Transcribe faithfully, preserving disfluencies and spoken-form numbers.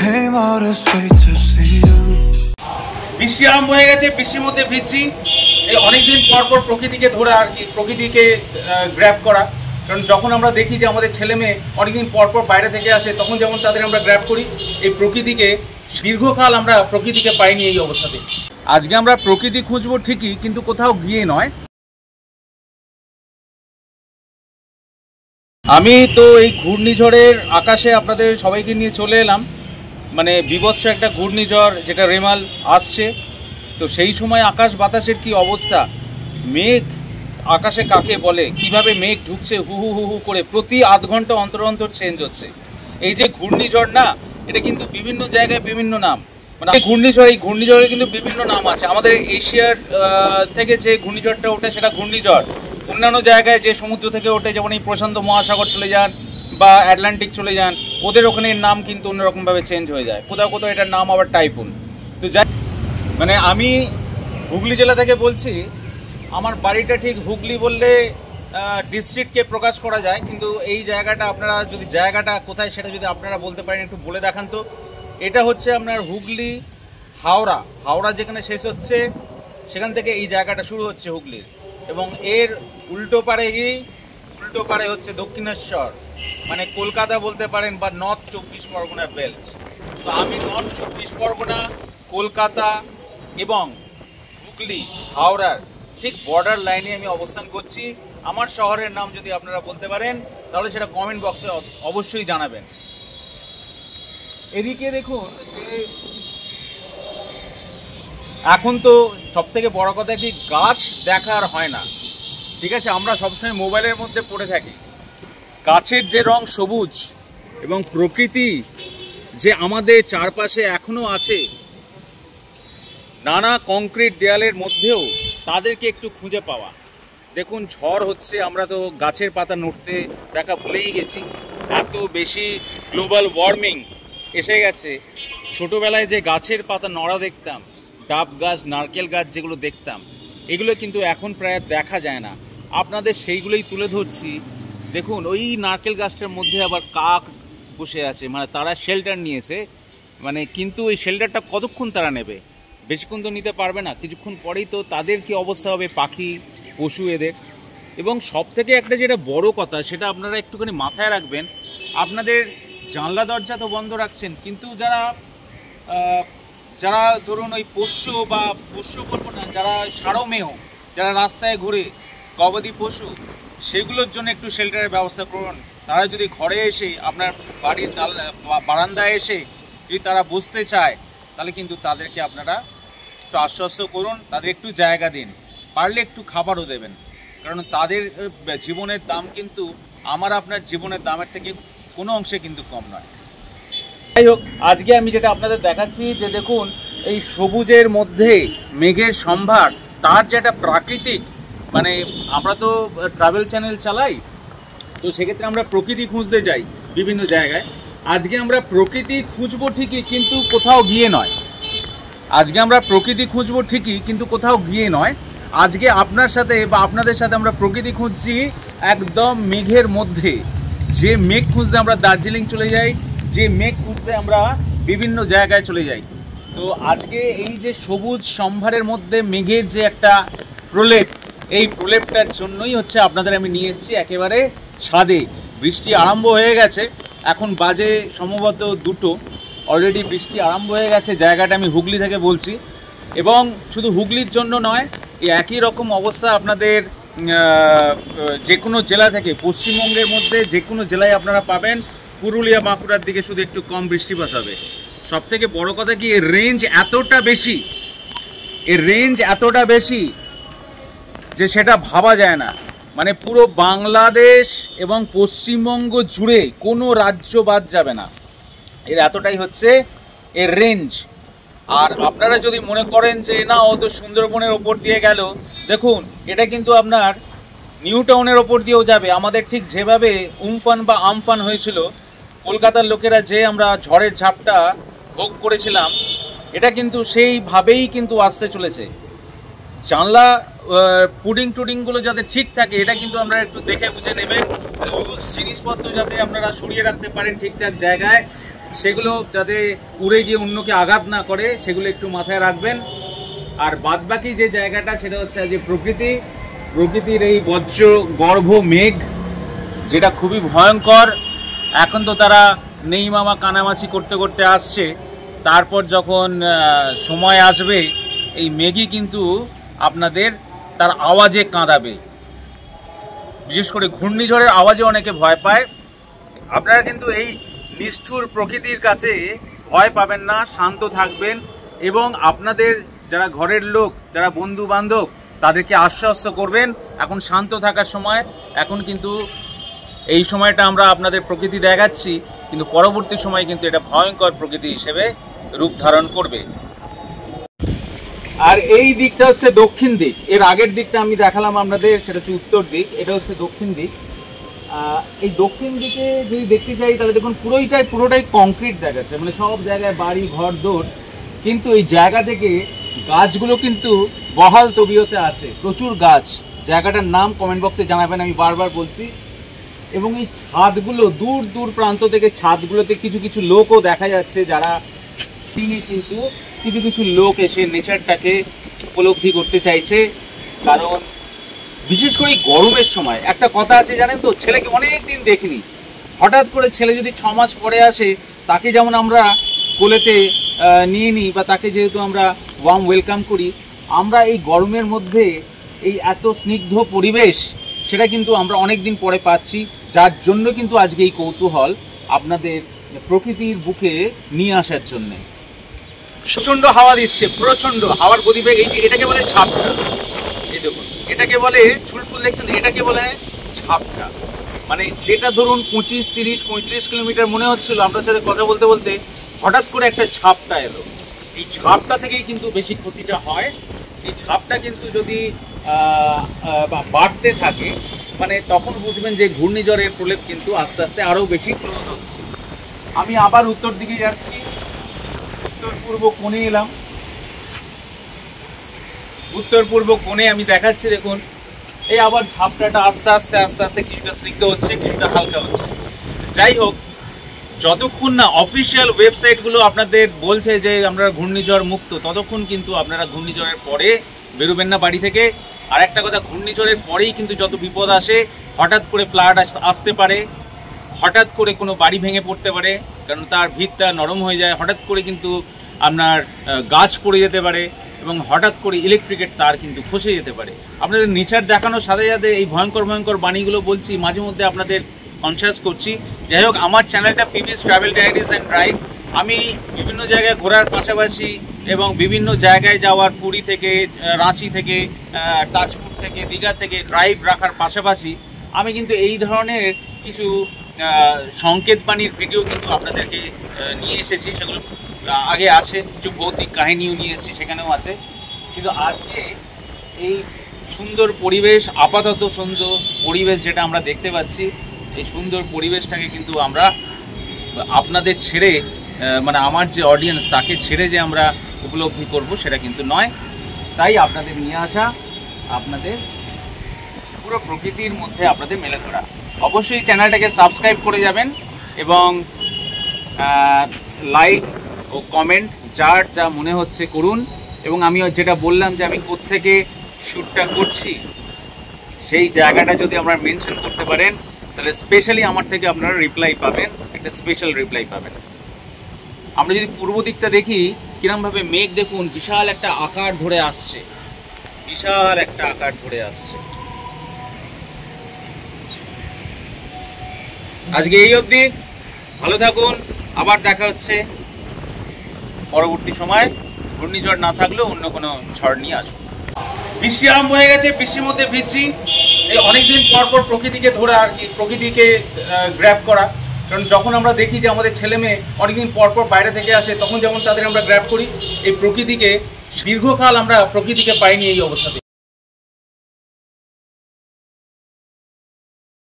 came all this way to see you. বৃষ্টি আরম্ভ হয়ে গেছে, বৃষ্টির মধ্যে ভিজছি। এই অনেকদিন পর পর প্রকৃতিকে ধরে আর কি, প্রকৃতিকে গ্র্যাব করা। কারণ যখন আমরা দেখি যে আমাদের ছেলে মেয়ে অনেকদিন পর পর বাইরে থেকে আসে, তখন যেমন তাদের আমরা গ্র্যাব করি, এই প্রকৃতিকে দীর্ঘকাল আমরা প্রকৃতিকে পাইনি এই অবস্থাতে। আজকে আমরা প্রকৃতি খুঁজবো ঠিকই, কিন্তু কোথাও গিয়ে নয়। আমি তো এই ঘূর্ণিঝড়ের আকাশে আপনাদের সবাইকে নিয়ে চলে এলাম। মানে বিভৎস একটা ঘূর্ণিঝড় যেটা রেমাল আসছে। তো সেই সময় আকাশ বাতাসের কি অবস্থা, মেঘ আকাশে কাকে বলে, কিভাবে মেঘ ঢুকছে হু হু হু হু করে, প্রতি আধ ঘন্টা অন্তর অন্তর চেঞ্জ হচ্ছে। এই যে ঘূর্ণিঝড় না, এটা কিন্তু বিভিন্ন জায়গায় বিভিন্ন নাম। মানে ঘূর্ণিঝড়, এই ঘূর্ণিঝড়ের কিন্তু বিভিন্ন নাম আছে। আমাদের এশিয়ার থেকে যে ঘূর্ণিঝড়টা ওঠে সেটা ঘূর্ণিঝড়। অন্যান্য জায়গায় যে সমুদ্র থেকে ওঠে, যেমন এই প্রশান্ত মহাসাগর চলে যান বা আটলান্টিক চলে যান, ওদের ওখানে নাম কিন্তু অন্যরকমভাবে চেঞ্জ হয়ে যায়। কোথাও কোথাও এটার নাম আবার টাইফুন। তো যাই, মানে আমি হুগলি জেলা থেকে বলছি। আমার বাড়িটা ঠিক হুগলি বললে ডিস্ট্রিক্টকে প্রকাশ করা যায়, কিন্তু এই জায়গাটা আপনারা যদি জায়গাটা কোথায় সেটা যদি আপনারা বলতে পারেন, একটু বলে দেখান তো। এটা হচ্ছে আপনার হুগলি হাওড়া, হাওড়া যেখানে শেষ হচ্ছে সেখান থেকে এই জায়গাটা শুরু হচ্ছে হুগলির, এবং এর উল্টো পারে গিয়ে উল্টো পারে হচ্ছে দক্ষিণেশ্বর, মানে কলকাতা বলতে পারেন বা নর্থ চব্বিশ পরগনা বেল্ট। তো আমি নর্থ চব্বিশ পরগনা, কলকাতা এবং হুগলি হাওড়ার ঠিক বর্ডার লাইনে আমি অবস্থান করছি। আমার শহরের নাম যদি আপনারা বলতে পারেন তাহলে সেটা কমেন্ট বক্সে অবশ্যই জানাবেন। এদিকে দেখুন যে এখন তো সব থেকে বড় কথা কি, গাছ দেখার হয় না, ঠিক আছে? আমরা সবসময় মোবাইলের মধ্যে পড়ে থাকি। গাছের যে রং সবুজ এবং প্রকৃতি যে আমাদের চারপাশে এখনো আছে, নানা কংক্রিট দেয়ালের মধ্যেও তাদেরকে একটু খুঁজে পাওয়া। দেখুন ঝড় হচ্ছে, আমরা তো গাছের পাতা নড়তে দেখা ভুলেই গেছি। এত বেশি গ্লোবাল ওয়ার্মিং এসে গেছে। ছোটোবেলায় যে গাছের পাতা নড়া দেখতাম, ডাব গাছ, নারকেল গাছ যেগুলো দেখতাম, এগুলো কিন্তু এখন প্রায় দেখা যায় না। আপনাদের সেইগুলোই তুলে ধরছি। দেখুন ওই নারকেল গাছটার মধ্যে আবার কাক বসে আছে, মানে তারা শেল্টার নিয়েছে। মানে কিন্তু ওই শেল্টারটা কতক্ষণ তারা নেবে? বেশিক্ষণ তো নিতে পারবে না, কিছুক্ষণ পরেই তো তাদের কি অবস্থা হবে, পাখি পশু এদের। এবং সব থেকে একটা যেটা বড় কথা, সেটা আপনারা একটুখানি মাথায় রাখবেন। আপনাদের জানলা দরজা তো বন্ধ রাখছেন, কিন্তু যারা যারা ধরুন ওই পোষ্য বা পোষ্য বলবো না, যারা সারমেয়, যারা রাস্তায় ঘুরে গবাদি পশু, সেগুলোর জন্য একটু শেল্টারের ব্যবস্থা করুন। তারা যদি ঘরে এসে আপনার বাড়ির বারান্দায় এসে যদি তারা বসতে চায়, তাহলে কিন্তু তাদেরকে আপনারা একটু আশ্বস্ত করুন, তাদের একটু জায়গা দিন, পারলে একটু খাবারও দেবেন। কারণ তাদের জীবনের দাম কিন্তু আমার আপনার জীবনের দামের থেকে কোনো অংশে কিন্তু কম নয়। যাই হোক, আজকে আমি যেটা আপনাদের দেখাচ্ছি যে দেখুন এই সবুজের মধ্যে মেঘের সম্ভার, তার যেটা প্রাকৃতিক, মানে আমরা তো ট্রাভেল চ্যানেল চালাই, তো সেক্ষেত্রে আমরা প্রকৃতি খুঁজতে যাই বিভিন্ন জায়গায়। আজকে আমরা প্রকৃতি খুঁজবো ঠিকই, কিন্তু কোথাও গিয়ে নয়। আজকে আমরা প্রকৃতি খুঁজবো ঠিকই কিন্তু কোথাও গিয়ে নয়। আজকে আপনার সাথে বা আপনাদের সাথে আমরা প্রকৃতি খুঁজছি একদম মেঘের মধ্যে। যে মেঘ খুঁজতে আমরা দার্জিলিং চলে যাই, যে মেঘ খুঁজতে আমরা বিভিন্ন জায়গায় চলে যাই। তো আজকে এই যে সবুজ সম্ভারের মধ্যে মেঘের যে একটা প্রলেপ, এই প্রলেপটার জন্যই হচ্ছে আপনাদের আমি নিয়ে এসেছি একেবারে ছাদে। বৃষ্টি আরম্ভ হয়ে গেছে, এখন বাজে সম্ভবত দুটো, অলরেডি বৃষ্টি আরম্ভ হয়ে গেছে। জায়গাটা আমি হুগলি থেকে বলছি, এবং শুধু হুগলির জন্য নয়, এই একই রকম অবস্থা আপনাদের যে কোনো জেলা থেকে, পশ্চিমবঙ্গের মধ্যে যে কোনো জেলায় আপনারা পাবেন। পুরুলিয়া বাঁকুড়ার দিকে শুধু একটু কম বৃষ্টিপাত হবে। সব থেকে বড় কথা কি, এর রেঞ্জ এতটা বেশি, এর রেঞ্জ এতটা বেশি যে সেটা ভাবা যায় না। মানে পুরো বাংলাদেশ এবং পশ্চিমবঙ্গ জুড়ে কোনো রাজ্য বাদ যাবে না, এর এতটাই হচ্ছে এর রেঞ্জ। আর আপনারা যদি মনে করেন যে না ও তো সুন্দরবনের ওপর দিয়ে গেল, দেখুন এটা কিন্তু আপনার নিউ টাউনের ওপর দিয়েও যাবে। আমাদের ঠিক যেভাবে উমফান বা আমফান হয়েছিল, কলকাতার লোকেরা যে আমরা ঝড়ের ঝাপটা ভোগ করেছিলাম, এটা কিন্তু সেইভাবেই কিন্তু আসতে চলেছে। জানলা পুডিং টুডিংগুলো যাতে ঠিক থাকে, এটা কিন্তু আমরা একটু দেখে বুঝে নেবেন। লুজ জিনিসপত্র যাতে আপনারা সরিয়ে রাখতে পারেন ঠিকঠাক জায়গায়, সেগুলো যাতে উড়ে গিয়ে অন্যকে আঘাত না করে সেগুলো একটু মাথায় রাখবেন। আর বাদবাকি যে জায়গাটা সেটা হচ্ছে যে প্রকৃতি প্রকৃতির এই বজ্র গর্ভ মেঘ, যেটা খুবই ভয়ঙ্কর। এখন তো তারা নেই মামা কানামাছি করতে করতে আসছে, তারপর যখন সময় আসবে এই মেঘই কিন্তু আপনাদের তার আওয়াজে কাঁদাবে। বিশেষ করে ঘূর্ণিঝড়ের আওয়াজে অনেকে ভয় পায়। আপনারা কিন্তু এই নিষ্ঠুর প্রকৃতির কাছে ভয় পাবেন না, শান্ত থাকবেন এবং আপনাদের যারা ঘরের লোক, যারা বন্ধু বান্ধব, তাদেরকে আশ্বস্ত করবেন এখন শান্ত থাকার সময়। এখন কিন্তু এই সময়টা আমরা আপনাদের প্রকৃতি দেখাচ্ছি, কিন্তু পরবর্তী সময় কিন্তু এটা ভয়ঙ্কর প্রকৃতি হিসেবে রূপ ধারণ করবে। আর এই দিকটা হচ্ছে দক্ষিণ দিক। এর আগের দিকটা আমি দেখালাম আপনাদের, সেটা হচ্ছে উত্তর দিক, এটা হচ্ছে দক্ষিণ দিক। এই দক্ষিণ দিকে যদি দেখতে চাই তাহলে দেখুন পুরোটাই পুরোটাই কংক্রিট দেখাচ্ছে, মানে সব জায়গায় বাড়ি ঘর দৌড়, কিন্তু এই জায়গা থেকে গাছগুলো কিন্তু বহাল তবিয়তে আছে, প্রচুর গাছ। জায়গাটার নাম কমেন্ট বক্সে জানাবেন, আমি বারবার বলছি। এবং এই ছাদগুলো দূর দূর প্রান্ত থেকে ছাদগুলোতে কিছু কিছু লোকও দেখা যাচ্ছে, যারা কিন্তু কিছু কিছু লোক এসে নেচারটাকে উপলব্ধি করতে চাইছে। কারণ বিশেষ করে গরমের সময় একটা কথা আছে জানেন তো, ছেলেকে অনেক দিন দেখিনি, হঠাৎ করে ছেলে যদি ছ মাস পরে আসে, তাকে যেমন আমরা কোলেতে নিয়ে নিই বা তাকে যেহেতু আমরা ওয়ার্ম ওয়েলকাম করি, আমরা এই গরমের মধ্যে এই এত স্নিগ্ধ পরিবেশ সেটা কিন্তু আমরা অনেক দিন পরে পাচ্ছি। যার জন্য কিন্তু আজকে এই কৌতূহল আপনাদের প্রকৃতির বুকে নিয়ে আসার জন্যে। প্রচণ্ড হাওয়া দিচ্ছে, প্রচণ্ড হাওয়ার গতিবেগ। এই যে এটাকে বলে ঝাপটা, এই দেখুন এটাকে বলে চুলফুল, দেখছেন এটাকে বলে ঝাপটা। মানে যেটা ধরুন পঁচিশ তিরিশ পঁয়ত্রিশ কিলোমিটার মনে হচ্ছিল আপনার সাথে কথা বলতে বলতে, হঠাৎ করে একটা ঝাপটা এলো। এই ঝাপটা থেকেই কিন্তু বেশি ক্ষতিটা হয়। এই ঝাপটা কিন্তু যদি বাড়তে থাকে, মানে তখন বুঝবেন যে ঘূর্ণিঝড়ের প্রলেপ কিন্তু আস্তে আস্তে আরও বেশি ক্লোজ হচ্ছে। আমি আবার উত্তর দিকে যাচ্ছি, উত্তর পূর্ব কোণে এলাম। উত্তর পূর্ব কোণে আমি দেখাচ্ছি, দেখুন এই আবার ঝাপটাটা আস্তে আস্তে আস্তে আস্তে কিছুটা স্নিগ্ধ হচ্ছে, কিছুটা হালকা হচ্ছে। যাই হোক, যতক্ষণ না অফিসিয়াল ওয়েবসাইটগুলো আপনাদের বলছে যে আমরা ঘূর্ণিঝড় মুক্ত, ততক্ষণ কিন্তু আপনারা ঘূর্ণিঝড়ের পরে বেরোবেন না বাড়ি থেকে। আর একটা কথা, ঘূর্ণিঝড়ের পরেই কিন্তু যত বিপদ আসে, হঠাৎ করে ফ্লাড আসতে পারে, হঠাৎ করে কোনো বাড়ি ভেঙে পড়তে পারে, কারণ তার ভিতটা নরম হয়ে যায়, হঠাৎ করে কিন্তু আপনার গাছ পড়ে যেতে পারে এবং হঠাৎ করে ইলেকট্রিকের তার কিন্তু খসে যেতে পারে। আপনাদের নেচার দেখানোর সাথে সাথে এই ভয়ঙ্কর ভয়ঙ্কর বাণীগুলো বলছি, মাঝে মধ্যে আপনাদের কনসিয়াস করছি। যাই হোক, আমার চ্যানেলটা পিবিস ট্রাভেল ডায়েরিজ অ্যান্ড ড্রাইভ। আমি বিভিন্ন জায়গায় ঘোরার পাশাপাশি এবং বিভিন্ন জায়গায় যাওয়ার, পুরী থেকে, রাঁচি থেকে, তাজপুর থেকে, দীঘা থেকে ড্রাইভ রাখার পাশাপাশি আমি কিন্তু এই ধরনের কিছু সংকেত বাণীর ভিডিও কিন্তু আপনাদেরকে নিয়ে এসেছি। সেগুলো আগে আছে, কিছু ভৌতিক কাহিনীও নিয়ে এসেছি, সেখানেও আছে। কিন্তু আজকে এই সুন্দর পরিবেশ, আপাতত সুন্দর পরিবেশ যেটা আমরা দেখতে পাচ্ছি, এই সুন্দর পরিবেশটাকে কিন্তু আমরা আপনাদের ছেড়ে, মানে আমার যে অডিয়েন্স তাকে ছেড়ে যে আমরা উপলব্ধি করব সেটা কিন্তু নয়। তাই আপনাদের নিয়ে আসা, আপনাদের পুরো প্রকৃতির মধ্যে আপনাদের মেলে ধরা। অবশ্যই চ্যানেলটাকে সাবস্ক্রাইব করে যাবেন এবং লাইক ও কমেন্ট যার যা মনে হচ্ছে করুন। এবং আমি যেটা বললাম যে আমি কোত্থেকে শ্যুটটা করছি, সেই জায়গাটা যদি আপনারা মেনশন করতে পারেন, তাহলে স্পেশালি আমার থেকে আপনারা রিপ্লাই পাবেন, একটা স্পেশাল রিপ্লাই পাবেন। আমরা যদি পূর্ব দিকটা দেখি, কিরমভাবে মেঘ দেখুন বিশাল একটা আকার ধরে আসছে, বিশাল একটা আকার ধরে আসছে। আজকে এই অবধি, ভালো থাকুন, আবার দেখা হচ্ছে পরবর্তী সময়। ঘূর্ণিঝড় না থাকলেও অন্য কোনো ঝড় নিয়ে আসবো। বৃষ্টি আরম্ভ হয়ে গেছে, বৃষ্টির মধ্যে ভিজছি। এই অনেকদিন পর পর প্রকৃতিকে ধরা আর কি, প্রকৃতিকে গ্র্যাব করা। কারণ যখন আমরা দেখি যে আমাদের ছেলে মেয়ে অনেকদিন পর পর বাইরে থেকে আসে, তখন যেমন তাদের আমরা গ্র্যাব করি, এই প্রকৃতিকে দীর্ঘকাল আমরা প্রকৃতিকে পাইনি এই অবস্থাতে।